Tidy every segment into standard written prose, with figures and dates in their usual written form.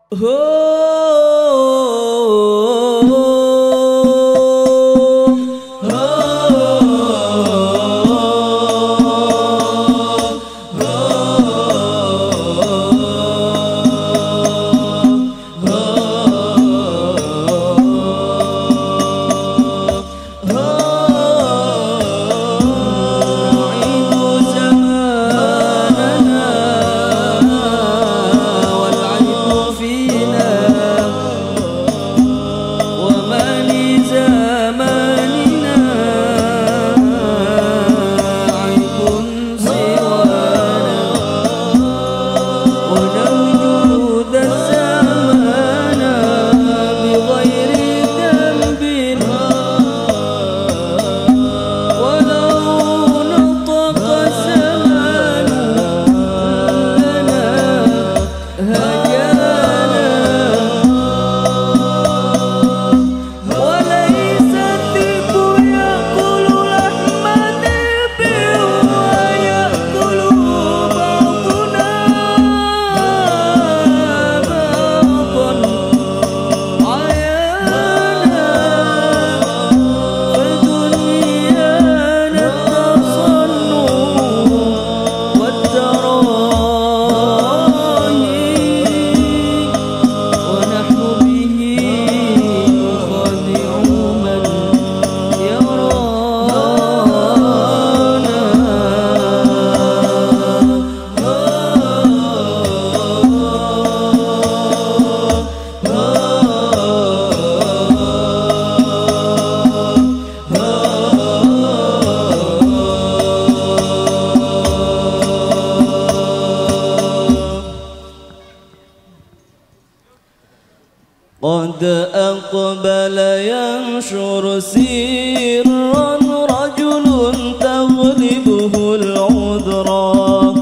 قد أقبل ينشر سرا رجل تغلبه العذرا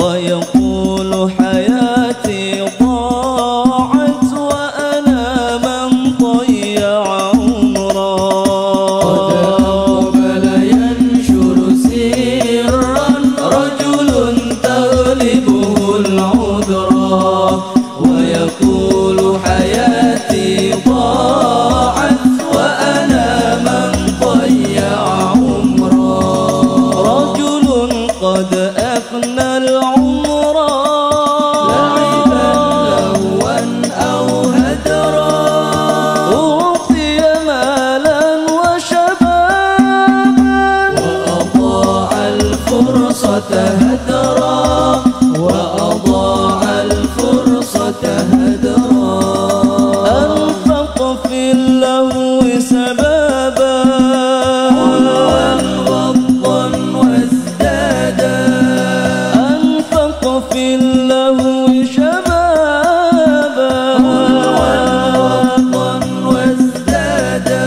ويقول حياتي ضاعت وأنا من ضيع عمرا. قد أقبل ينشر سرا رجل تغلبه العذرا ويقول حياتي ضاعت وأنا من ضيع عمرا. رجل قد أفنى العمر لعبا لهوا أو هدرا أعطي مالا وشبابا وأضاع الفرصة هدرا وأضاع الفرصة هدرا. أنفق في اللهو سبابا غضا وازدادا أنفق في اللهو شبابا غضا وازدادا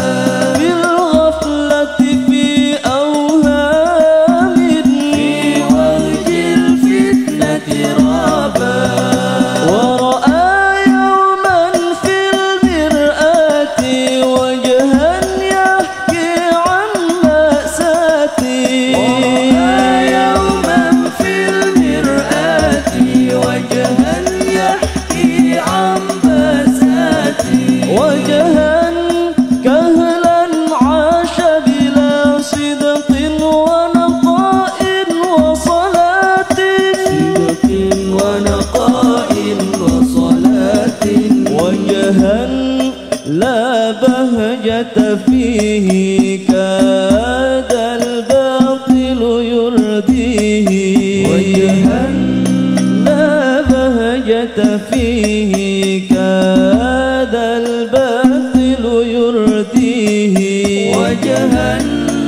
بالغفلة في أوهام في وجه الفتنة رابا. ورأى يوما في المرآة وجها يحكي عن مأساتي. ورأى يوما في المرآة وجها يحكي عن مأساتي. وجها كهلا عاش بلا صدق ونقاء وصلاة صدق ونقاء وصلاة. وجها لا بهجة فيه كاد الباطل يرديه. وجها لا بهجة فيه كاد الباطل يرديه. وجها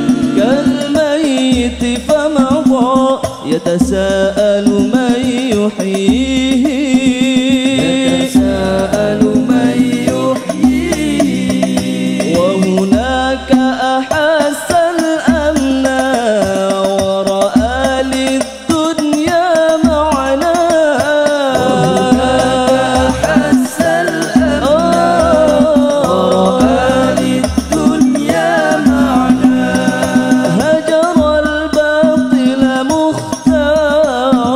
كالميت فمضى يتساءل من يحييه. يتساءل من يحييه. وهناك أحس الأمن ورأى للدنيا معنى. وهناك أحس الأمن ورأى للدنيا معنى. هجر الباطل مختارا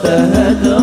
وتهدى